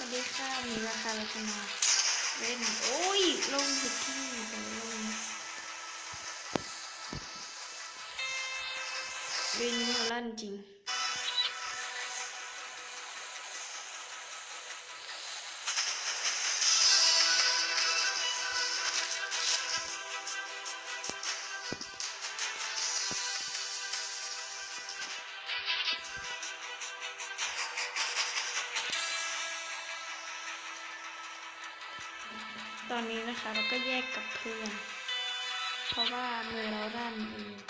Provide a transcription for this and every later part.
วัสดีค่ะวันนี้ราคาเราจะมาเล่นโอ้ยลงผิดที่ไปลงเล่นนี้มันลั่นจริงตอนนี้นะคะเราก็แยกกับเพื่อนเพราะว่ามือเราด้านเอง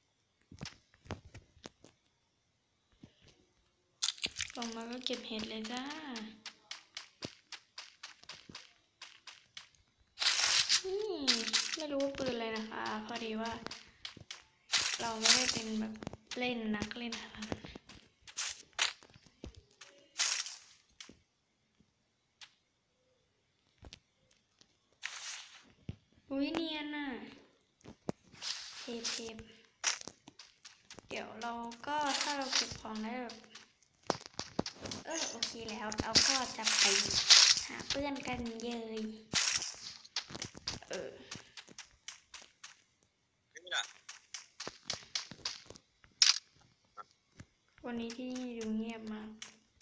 ลงมาก็เก็บเห็ดเลยจ้าไม่รู้ว่าปืนอะไรนะคะพอดีว่าเราไม่ได้เป็นแบบเล่นนักเล่นอะไรอุ้ยเนียนน่ะเทปเดี๋ยวเราก็ถ้าเราเก็บของได้แบบโอเคแล้วเราก็จะไปหาเพื่อนกันเลยวันนี้ที่นี่ดูเงียบมาก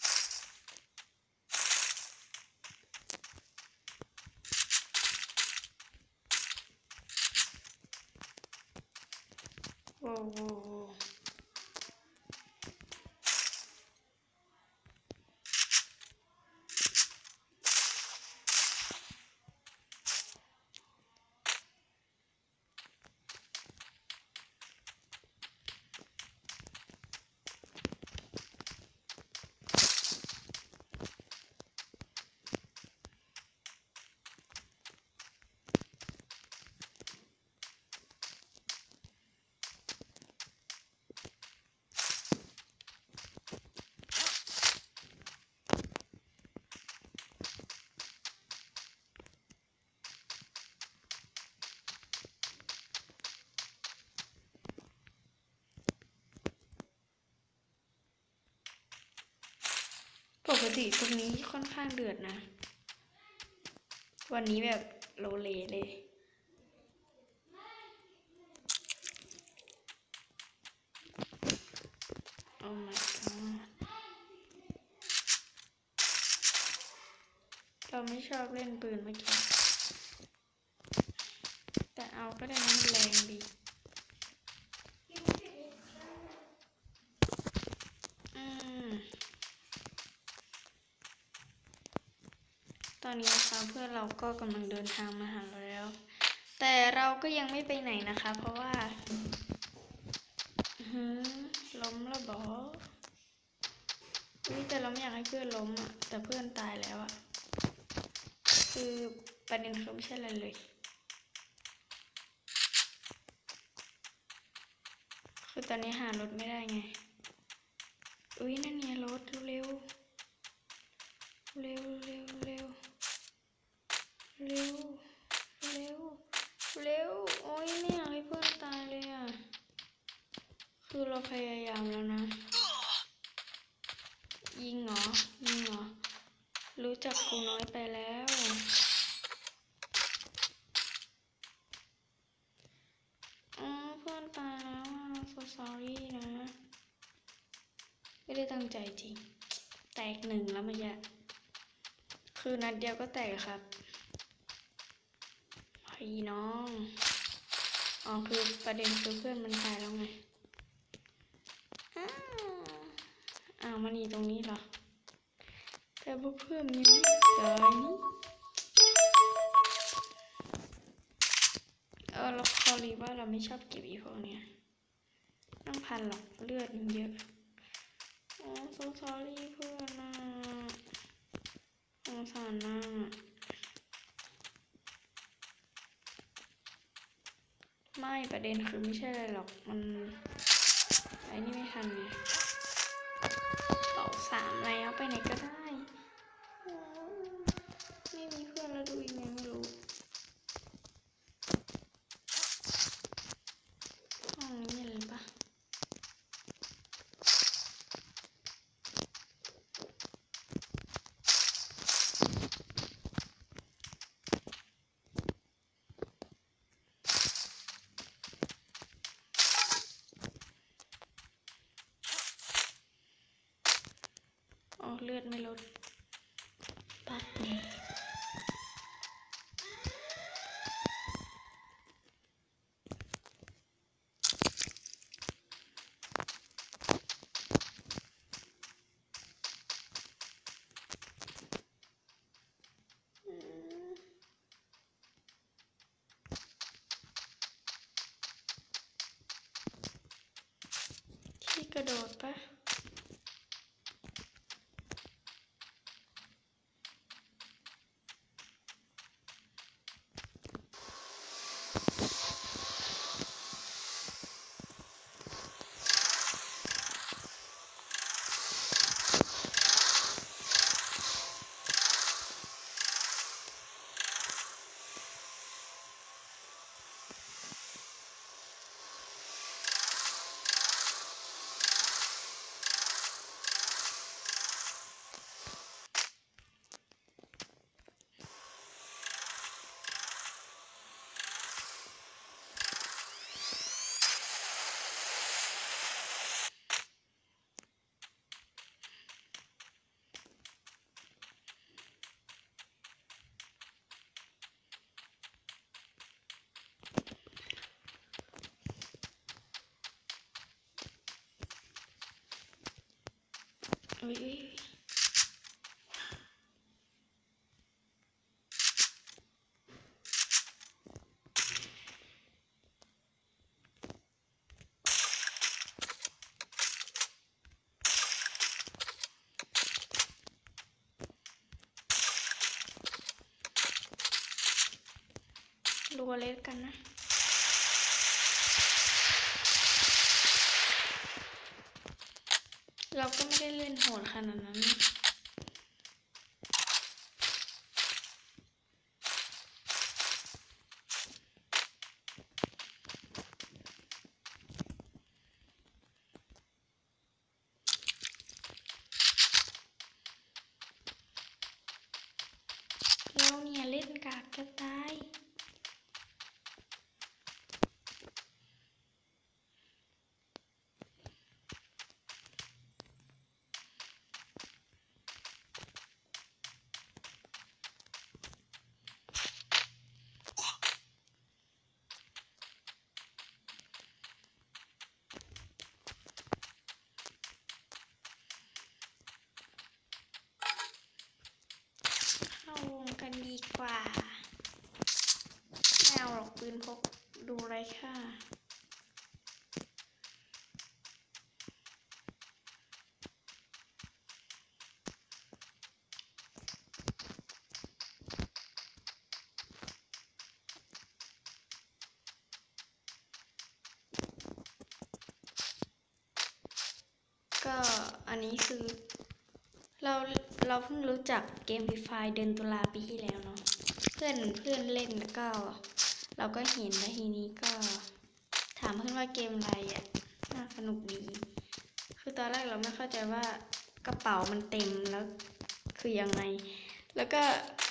โว้ปกติตรงนี้ค่อนข้างเดือดนะวันนี้แบบโลเลเลยโอ้ my god เราไม่ชอบเล่นปืนเมื่อกี้แต่เอาก็ได้นะมันแรงดีตอนนี้นะคะเพื่อนเราก็กำลังเดินทางมาหาเราแล้วแต่เราก็ยังไม่ไปไหนนะคะเพราะว่าล้มแล้วบอแต่เราไม่อยากให้เพื่อนล้มอ่ะแต่เพื่อนตายแล้วอ่ะคือประเด็นคือไม่ใช่อะไรเลยคือตอนนี้หารถไม่ได้ไงนั่นไงรถเร็วโอ้ยไม่อยากให้เพื่อนตายเลยอ่ะคือเราพยายามแล้วนะยิงเหรอรู้จักกูน้อยไปแล้วเพื่อนตายแล้วso sorry นะไม่ได้ตั้งใจจริงแตกหนึ่งแล้วมันยะคือนัดเดียวก็แตกครับพี่น้องคือประเด็นคือเพื่อนมันตายแล้วไงมันอยู่ตรงนี้เหรอแต่พวกเพื่อนมันไม่ตายนี่เราคอรีว่าเราไม่ชอบเก็บอีพวกเนี้ยต้องพันหรอกเลือดมันเยอะso sorry เพื่อนน่ะสงสารน่ะไม่ประเด็นคือไม่ใช่อะไรหรอกมันไอ้นี่ไม่ทันไงต่อ3แล้วไปไหนก็ได้ไม่มีเพื่อนแล้วดูยังไงไม่รู้ห้องนี้เลยปะเลือดไม่ลดปัดนี่ที่กระโดดปะอุ้ยรัวเล็กกันนะเราก็ไม่ได้เล่นโหดขนาดนั้นนะเราเนี่ยเล่นกากจะตายเข้าวงกันดีกว่าไม่เอาหรอกปืนพกดูไรค่าก็อันนี้คือเราเพิ่งรู้จักเกมฟรีไฟเดือนตุลาปีที่แล้วเนาะเพื่อนเล่นแล้วก็เราก็เห็นแล้วทีนี้ก็ถามเพื่อนว่าเกมอะไรอ่ะน่าสนุกดีคือตอนแรกเราไม่เข้าใจว่ากระเป๋ามันเต็มแล้วคือยังไงแล้วก็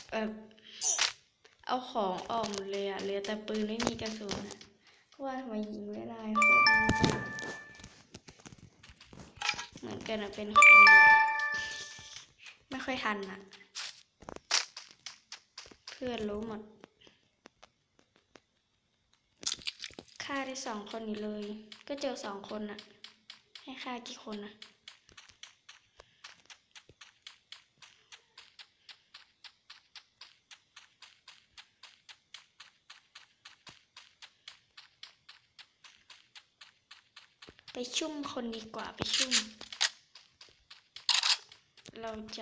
เอาของออกหมดเลยอะเหลือแต่ปืนไม่มีกระสุนก็ว่าทำไมยิงไม่ได้โคตรเหมือนกันอะเป็นคนไม่ค่อยทันอะเพื่อนรู้หมดฆ่าได้2 คนอยู่เลยก็เจอ2 คนอะให้ฆ่ากี่คนอะไปชุ่มคนดีกว่าไปชุ่มเราจะ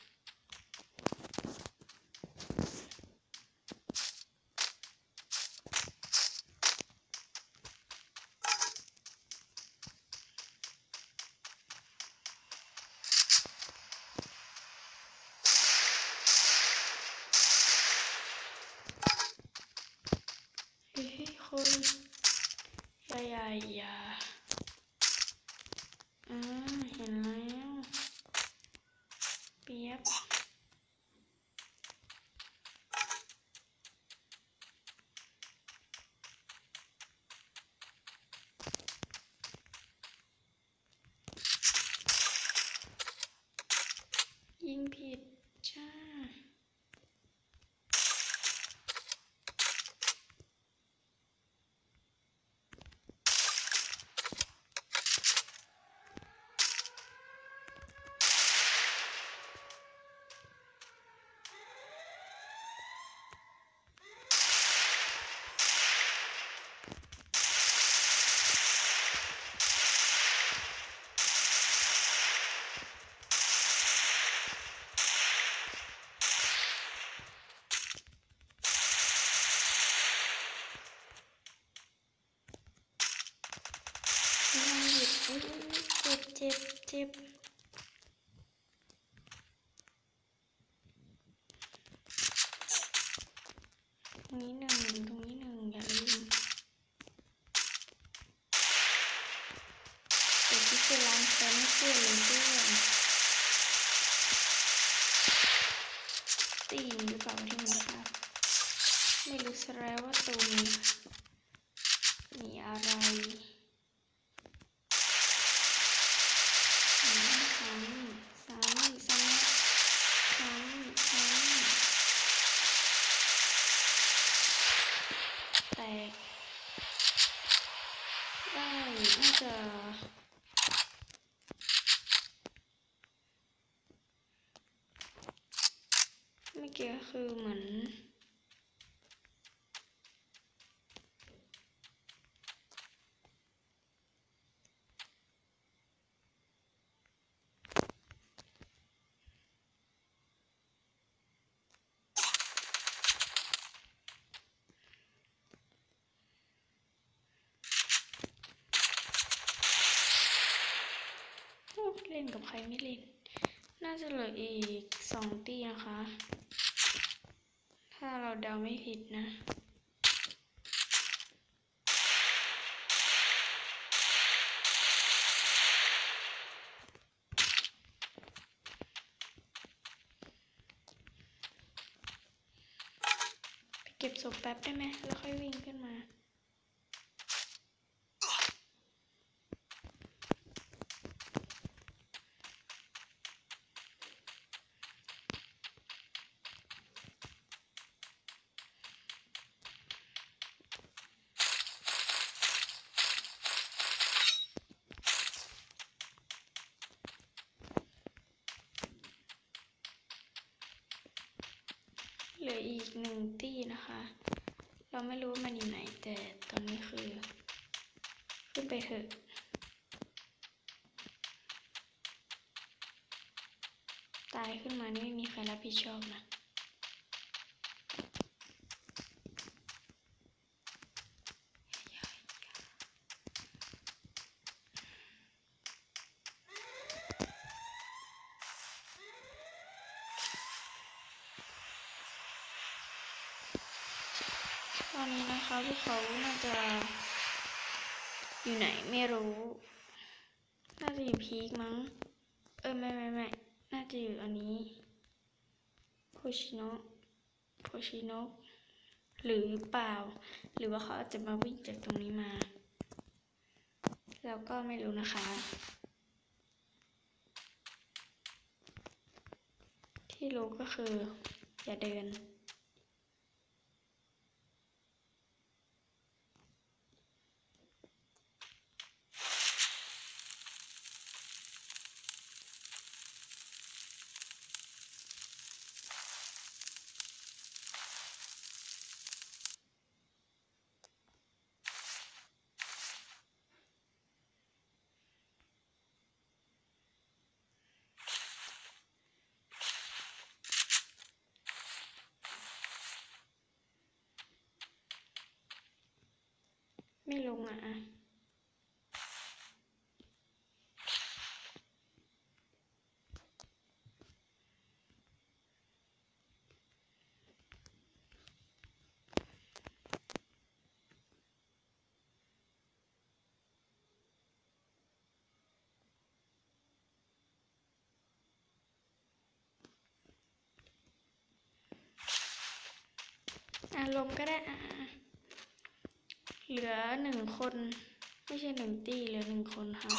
คนใหญ่เห็นแล้วเปียบอุ้ยเจ็บเจ็บเจ็บตรงนี้หนึ่งตรงนี้หนึ่งอย่าลืมเดี๋ยวที่จะล้างแค้นให้เพื่อนเลยเพื่อนตีนหรือเปล่าที่มันครับไม่รู้ซะแล้วว่าตัวนี้มีอะไรแตกได้น่าจะเมื่อกี้คือเหมือนเล่นกับใครไม่เล่นน่าจะเหลืออีก2 ตีนะคะถ้าเราเดาไม่ผิดนะไปเก็บศพแป๊บได้ไหมแล้วค่อยวิ่งขึ้นมาเหลืออีก1 ตีนะคะเราไม่รู้มันอยู่ไหนแต่ตอนนี้คือขึ้นไปเถอะตายขึ้นมานี่ไม่มีใครรับผิดชอบนะตอนนี้นะคะพวกเขาน่าจะอยู่ไหนไม่รู้น่าจะอยู่พีคมั้งไม่น่าจะอยู่อันนี้โพชิโนะหรือเปล่าหรือว่าเขาอาจจะมาวิ่งจากตรงนี้มาแล้วก็ไม่รู้นะคะที่รู้ก็คืออย่าเดินไม่ลงลงก็ได้เหลือ1 คนไม่ใช่1 ตีเหลือ1 คนค่ะ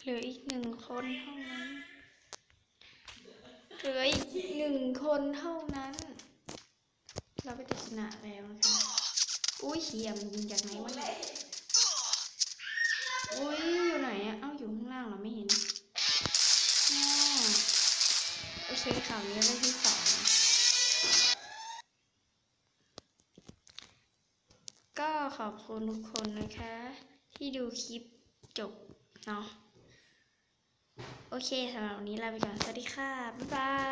เหลืออีก1 คนเท่านั้นเหลืออีก1 คนเท่านั้น เราก็จะชนะแล้วนะคะอุ้ยเหี้ยมันยิงจากไหนวะเนี่ยอุ้ยอยู่ไหนอะเอ้าอยู่ข้างล่างเราไม่เห็นโอเคข่าวนี้ได้ที่2นะก็ขอบคุณทุกคนนะคะที่ดูคลิปจบเนาะโอเคสำหรับวันนี้ลาไปก่อนสวัสดีค่ะบ๊ายบาย